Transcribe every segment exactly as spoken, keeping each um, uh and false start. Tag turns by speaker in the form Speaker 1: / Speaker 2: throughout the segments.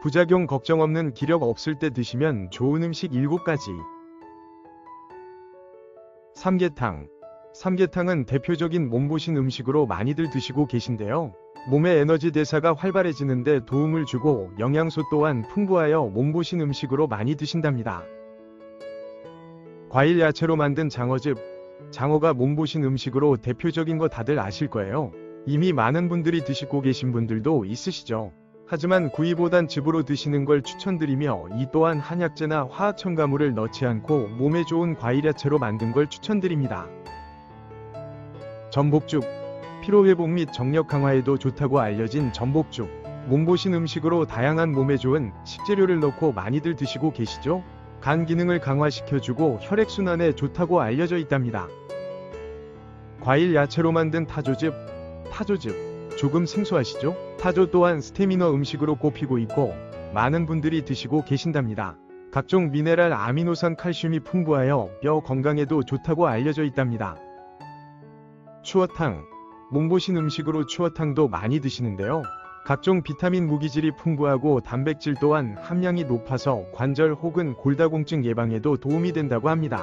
Speaker 1: 부작용 걱정 없는 기력 없을 때 드시면 좋은 음식 일곱 가지. 삼계탕. 삼계탕은 대표적인 몸보신 음식으로 많이들 드시고 계신데요. 몸의 에너지 대사가 활발해지는데 도움을 주고 영양소 또한 풍부하여 몸보신 음식으로 많이 드신답니다. 과일 야채로 만든 장어즙. 장어가 몸보신 음식으로 대표적인 거 다들 아실 거예요. 이미 많은 분들이 드시고 계신 분들도 있으시죠. 하지만 구이보단 즙으로 드시는 걸 추천드리며 이 또한 한약재나 화학 첨가물을 넣지 않고 몸에 좋은 과일 야채로 만든 걸 추천드립니다. 전복죽. 피로회복 및 정력 강화에도 좋다고 알려진 전복죽. 몸보신 음식으로 다양한 몸에 좋은 식재료를 넣고 많이들 드시고 계시죠? 간 기능을 강화시켜주고 혈액순환에 좋다고 알려져 있답니다. 과일 야채로 만든 타조즙. 타조즙. 조금 생소하시죠? 타조 또한 스테미너 음식으로 꼽히고 있고 많은 분들이 드시고 계신답니다. 각종 미네랄, 아미노산, 칼슘이 풍부하여 뼈 건강에도 좋다고 알려져 있답니다. 추어탕. 몸보신 음식으로 추어탕도 많이 드시는데요. 각종 비타민, 무기질이 풍부하고 단백질 또한 함량이 높아서 관절 혹은 골다공증 예방에도 도움이 된다고 합니다.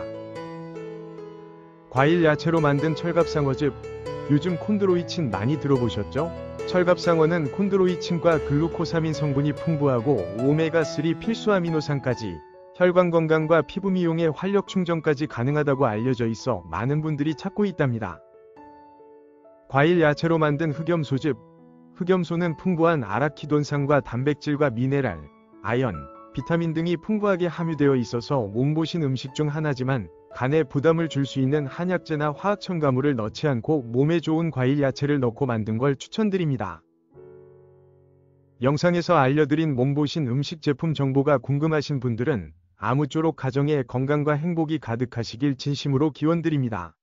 Speaker 1: 과일 야채로 만든 철갑상어즙. 요즘 콘드로이친 많이 들어보셨죠? 철갑상어는 콘드로이친과 글루코사민 성분이 풍부하고 오메가삼 필수 아미노산까지 혈관 건강과 피부 미용에 활력 충전까지 가능하다고 알려져 있어 많은 분들이 찾고 있답니다. 과일 야채로 만든 흑염소즙. 흑염소는 풍부한 아라키돈산과 단백질과 미네랄, 아연, 비타민 등이 풍부하게 함유되어 있어서 몸보신 음식 중 하나지만 간에 부담을 줄 수 있는 한약재나 화학 첨가물을 넣지 않고 몸에 좋은 과일 야채를 넣고 만든 걸 추천드립니다. 영상에서 알려드린 몸보신 음식 제품 정보가 궁금하신 분들은 아무쪼록 가정에 건강과 행복이 가득하시길 진심으로 기원드립니다.